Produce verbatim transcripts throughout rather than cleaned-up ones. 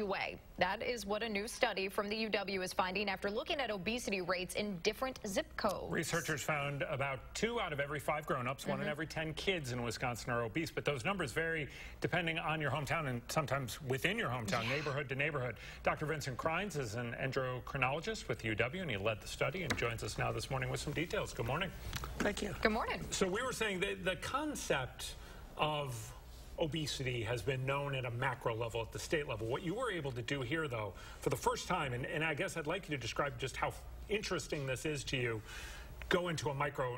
away. That is what a new study from the U W is finding after looking at obesity rates in different zip codes. Researchers found about two out of every five grown-ups, one mm-hmm. in every ten kids in Wisconsin are obese, but those numbers vary depending on your hometown and sometimes within your hometown, yeah. neighborhood to neighborhood. Doctor Vincent Cryns is an endocrinologist with U W, and he led the study and joins us now this morning with some details. Good morning. Thank you. Good morning. So we were saying that the concept of obesity has been known at a macro level, at the state level. What you were able to do here, though, for the first time, and, and I guess I'd like you to describe just how interesting this is to you, go into a micro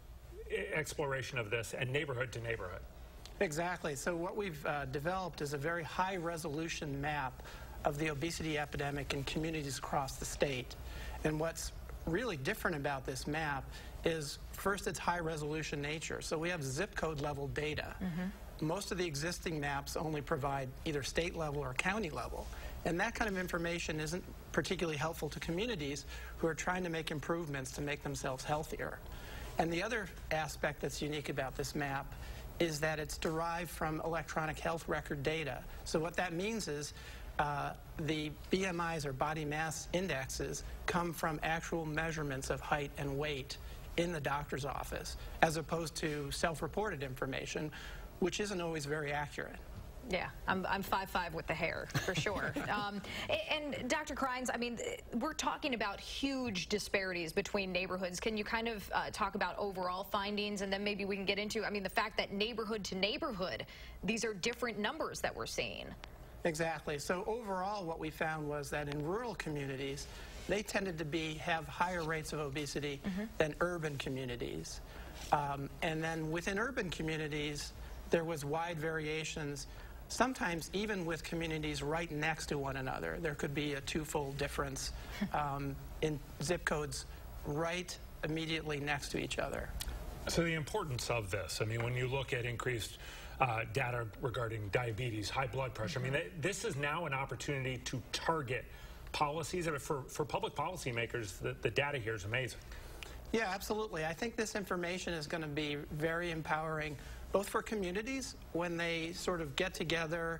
exploration of this and neighborhood to neighborhood. Exactly. So what we've uh, developed is a very high-resolution map of the obesity epidemic in communities across the state. And what's really different about this map is, first, its high-resolution nature. So we have zip code level data. Mm-hmm. Most of the existing maps only provide either state level or county level. And that kind of information isn't particularly helpful to communities who are trying to make improvements to make themselves healthier. And the other aspect that's unique about this map is that it's derived from electronic health record data. So what that means is uh, the B M Is, or body mass indexes, come from actual measurements of height and weight in the doctor's office, as opposed to self-reported information, which isn't always very accurate. Yeah, I'm, I'm five five with the hair, for sure. um, and, and Doctor Cryns, I mean, we're talking about huge disparities between neighborhoods. Can you kind of uh, talk about overall findings, and then maybe we can get into, I mean, the fact that neighborhood to neighborhood, these are different numbers that we're seeing. Exactly. So overall, what we found was that in rural communities, they tended to be have higher rates of obesity mm-hmm. than urban communities. Um, and then within urban communities, there was wide variations, sometimes even with communities right next to one another. There could be a twofold difference um, in zip codes right immediately next to each other. So the importance of this, I mean, when you look at increased uh, data regarding diabetes, high blood pressure, mm-hmm. I mean, this is now an opportunity to target policies. For, for public policymakers, the, the data here is amazing. Yeah, absolutely. I think this information is going to be very empowering, both for communities when they sort of get together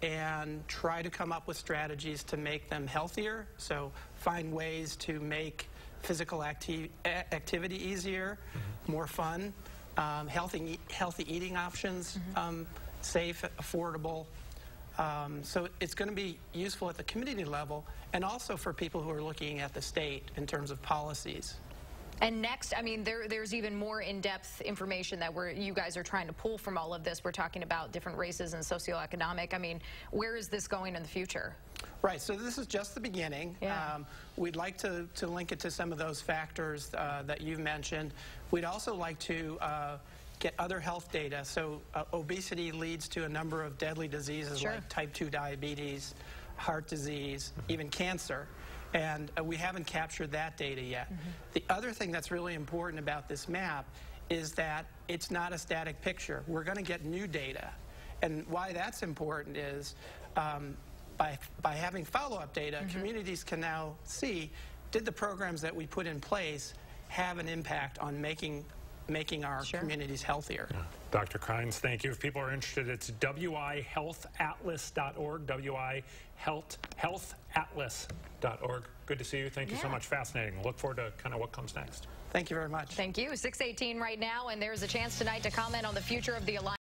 and try to come up with strategies to make them healthier. So find ways to make physical acti activity easier, mm-hmm. more fun, um, healthy, healthy eating options, mm-hmm. um, safe, affordable. Um, so it's going to be useful at the community level, and also for people who are looking at the state in terms of policies. And next, I mean, there, there's even more in-depth information that we're, you guys are trying to pull from all of this. We're talking about different races and socioeconomic. I mean, where is this going in the future? Right, so this is just the beginning. Yeah. Um, we'd like to, to link it to some of those factors uh, that you've mentioned. We'd also like to uh, get other health data. So uh, obesity leads to a number of deadly diseases sure. like type two diabetes, heart disease, even cancer. And uh, we haven't captured that data yet. Mm-hmm. The other thing that's really important about this map is that it's not a static picture. We're going to get new data. And why that's important is um, by, by having follow-up data, mm-hmm. communities can now see, did the programs that we put in place have an impact on making making our sure. communities healthier. Yeah. Doctor Cryns, thank you. If people are interested, it's W I health atlas dot org, W I health atlas dot org. Good to see you. Thank you yeah. so much. Fascinating. Look forward to kind of what comes next. Thank you very much. Thank you. six eighteen right now, and there's a chance tonight to comment on the future of the Alliance.